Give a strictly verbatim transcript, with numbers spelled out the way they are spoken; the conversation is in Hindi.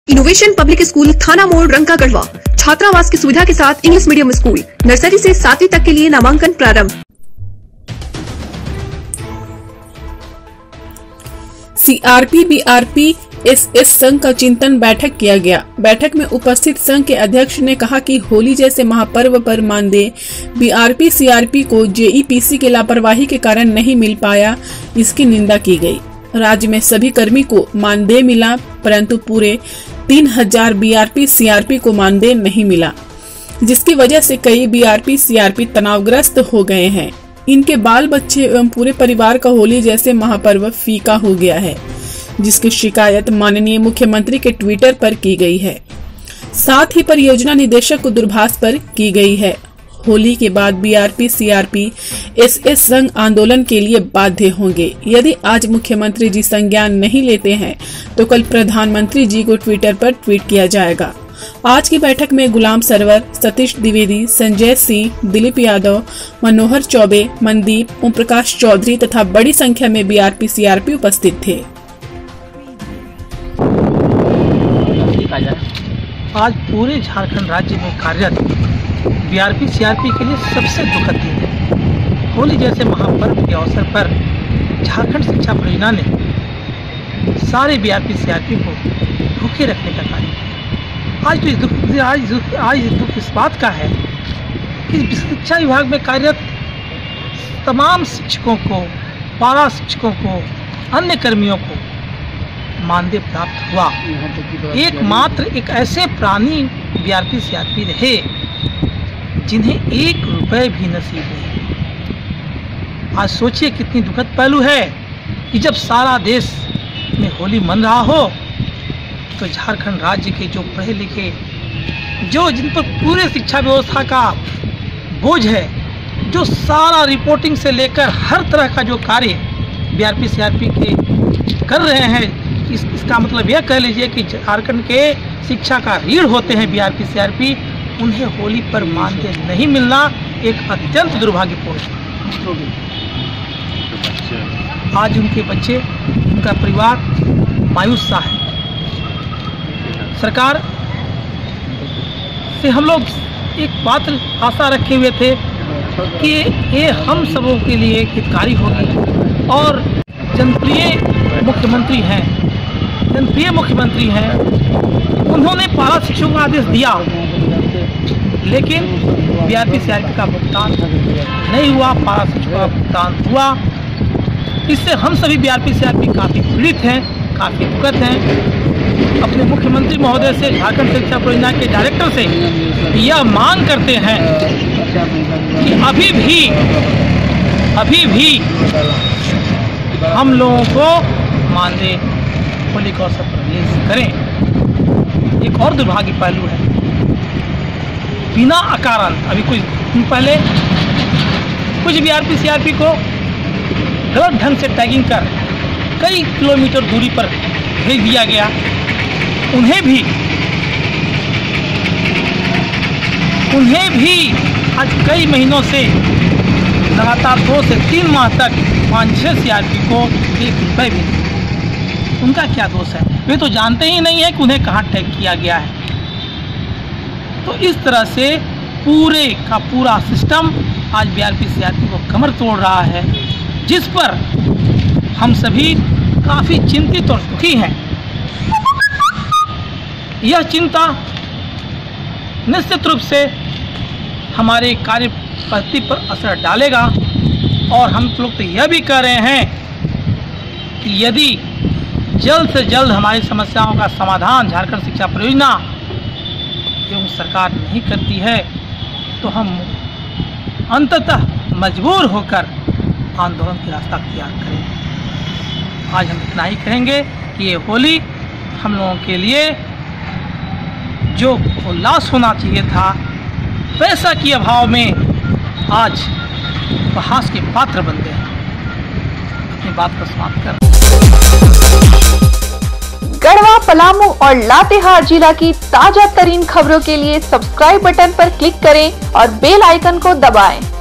इनोवेशन पब्लिक स्कूल थाना मोड़ रंका गढ़वा छात्रावास की सुविधा के साथ इंग्लिश मीडियम स्कूल नर्सरी से सातवीं तक के लिए नामांकन प्रारंभ। सीआरपी बीआरपी एसएस संघ का चिंतन बैठक किया गया। बैठक में उपस्थित संघ के अध्यक्ष ने कहा कि होली जैसे महापर्व पर मानदेय बीआरपी सीआरपी को जेईपीसी के लापरवाही के कारण नहीं मिल पाया, इसकी निंदा की गई। राज्य में सभी कर्मी को मानदेय मिला, परंतु पूरे तीन हजार बीआरपी सीआरपी को मानदेय नहीं मिला, जिसकी वजह से कई बीआरपी सीआरपी तनावग्रस्त हो गए हैं। इनके बाल बच्चे एवं पूरे परिवार का होली जैसे महापर्व फीका हो गया है, जिसकी शिकायत माननीय मुख्यमंत्री के ट्विटर पर की गई है। साथ ही परियोजना निदेशक को दूरभाष पर की गई है। होली के बाद बीआरपी सीआरपी एसएस संघ आंदोलन के लिए बाध्य होंगे। यदि आज मुख्यमंत्री जी संज्ञान नहीं लेते हैं तो कल प्रधानमंत्री जी को ट्विटर पर ट्वीट किया जाएगा। आज की बैठक में गुलाम सरवर, सतीश द्विवेदी, संजय सिंह, दिलीप यादव, मनोहर चौबे, मनदीप, ओम प्रकाश चौधरी तथा बड़ी संख्या में बीआरपी सीआरपी उपस्थित थे। आज पूरे झारखंड राज्य में कार्यरत बीआरपी सीआरपी के लिए सबसे दुखद दिन है। होली जैसे महापर्व के अवसर पर झारखंड शिक्षा परियोजना ने सारे बीआरपी सीआरपी को भूखे रखने का कार्य किया। आज तो इस दुख आज दुख आज दुख इस बात का है कि शिक्षा विभाग में कार्यरत तमाम शिक्षकों को, पारा शिक्षकों को, अन्य कर्मियों को मानदेय प्राप्त हुआ। एकमात्र एक ऐसे प्राणी बीआरपी सीआरपी रहे जिन्हें एक रुपए भी नसीब नहीं। आज सोचिए कितनी दुखद पहलू है कि जब सारा देश में होली मन रहा हो तो झारखंड राज्य के जो पढ़े लिखे, जो जिन पर पूरे शिक्षा व्यवस्था का बोझ है, जो सारा रिपोर्टिंग से लेकर हर तरह का जो कार्य बीआरपी सीआरपी के कर रहे हैं, इस, इसका मतलब यह कह लीजिए कि झारखंड के शिक्षा का रीढ़ होते हैं बीआरपी सीआरपी, उन्हें होली पर मानदेय नहीं मिलना एक अत्यंत दुर्भाग्यपूर्ण है। आज उनके बच्चे, उनका परिवार मायूस सा है। सरकार से हम लोग एक बात आशा रखे हुए थे कि ये हम सबों के लिए हितकारी होगी और जनप्रिय मुख्यमंत्री हैं जनप्रिय मुख्यमंत्री हैं उन्होंने पारा शिक्षकों का आदेश दिया, लेकिन बीआरपी सीआरपी का भुगतान नहीं हुआ, पारा शिक्षकों का भुगतान हुआ। इससे हम सभी बीआरपी सीआरपी काफ़ी पीड़ित हैं, काफ़ी दुखद हैं। अपने मुख्यमंत्री महोदय से, झारखंड शिक्षा परियोजना के डायरेक्टर से यह मांग करते हैं कि अभी भी अभी भी हम लोगों को मानदेय होली के अवसर पर रिलीज करें। एक और दुर्भाग्य पहलू है, बिना अकारण अभी कुछ दिन पहले कुछ बीआरपी सीआरपी को गलत ढंग से टैगिंग कर कई किलोमीटर दूरी पर भेज दिया गया। उन्हें भी उन्हें भी आज कई महीनों से लगातार दो से तीन माह तक पाँच छः सीआरपी को एक रुपये भी नहीं। उनका क्या दोष है? वे तो जानते ही नहीं है कि उन्हें कहाँ टैग किया गया है। तो इस तरह से पूरे का पूरा सिस्टम आज बीआरपी सीआरपी को कमर तोड़ रहा है, जिस पर हम सभी काफ़ी चिंतित और दुखी हैं। यह चिंता निश्चित रूप से हमारे कार्य पद्धति पर असर डालेगा और हम लोग तो यह भी कह रहे हैं कि यदि जल्द से जल्द हमारी समस्याओं का समाधान झारखंड शिक्षा परियोजना एवं सरकार नहीं करती है तो हम अंततः मजबूर होकर आंदोलन की रास्ता अख्तियार करेंगे। आज हम इतना ही कहेंगे कि ये होली हम लोगों के लिए जो उल्लास होना चाहिए था, पैसा के अभाव में आज उपहास के पात्र बन गए। अपनी बात को समाप्त कर गढ़वा, पलामू और लातेहार जिला की ताजा तरीन खबरों के लिए सब्सक्राइब बटन पर क्लिक करें और बेल आइकन को दबाएं।